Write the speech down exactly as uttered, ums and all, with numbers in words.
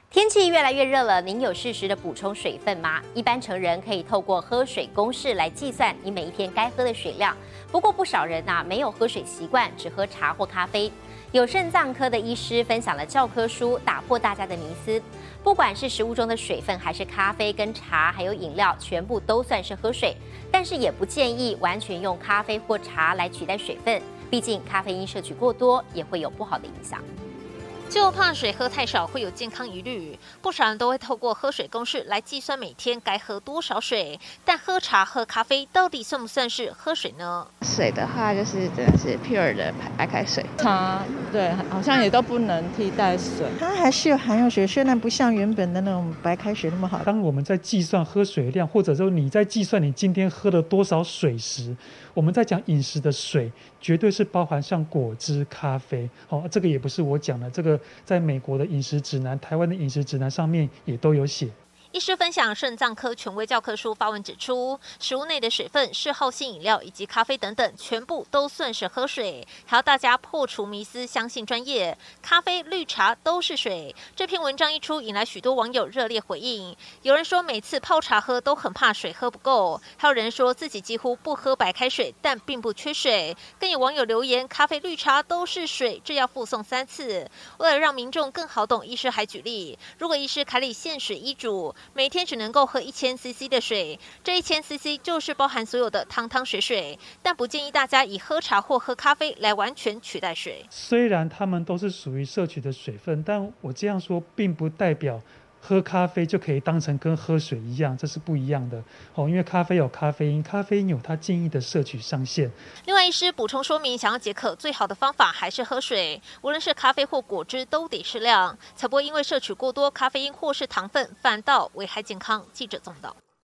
天气越来越热了，您有适时的补充水分吗？一般成人可以透过喝水公式来计算你每一天该喝的水量。不过不少人呐、啊、没有喝水习惯，只喝茶或咖啡。有肾脏科的医师分享了教科书，打破大家的迷思。不管是食物中的水分，还是咖啡跟茶，还有饮料，全部都算是喝水。但是也不建议完全用咖啡或茶来取代水分，毕竟咖啡因摄取过多也会有不好的影响。 就怕水喝太少会有健康疑虑，不少人都会透过喝水公式来计算每天该喝多少水。但喝茶、喝咖啡到底算不算是喝水呢？ 水的话，就是真的是 pure 的白开水。 茶对，好像也都不能替代水。 它还是有含有水，虽然不像原本的那种白开水那么好。 当我们在计算喝水量，或者说你在计算你今天喝了多少水时，我们在讲饮食的水，绝对是包含像果汁、咖啡。哦，这个也不是我讲的，这个在美国的饮食指南、台湾的饮食指南上面也都有写。 医师分享肾脏科权威教科书发文指出，食物内的水分、嗜好性饮料以及咖啡等等，全部都算是喝水。还要大家破除迷思，相信专业，咖啡、绿茶都是水。这篇文章一出，引来许多网友热烈回应。有人说每次泡茶喝都很怕水喝不够，还有人说自己几乎不喝白开水，但并不缺水。更有网友留言，咖啡、绿茶都是水，这要附送三次。为了让民众更好懂，医师还举例，如果医师开立限水医嘱，每天只能够喝一千 C C 的水，这一千 C C 就是包含所有的汤汤水水，但不建议大家以喝茶或喝咖啡来完全取代水。 虽然它们都是属于摄取的水分，但我这样说并不代表喝咖啡就可以当成跟喝水一样，这是不一样的哦。因为咖啡有咖啡因，咖啡因有它建议的摄取上限。 另外，医师补充说明，想要解渴，最好的方法还是喝水，无论是咖啡或果汁都得适量，才不会因为摄取过多咖啡因或是糖分，反倒危害健康。记者综报。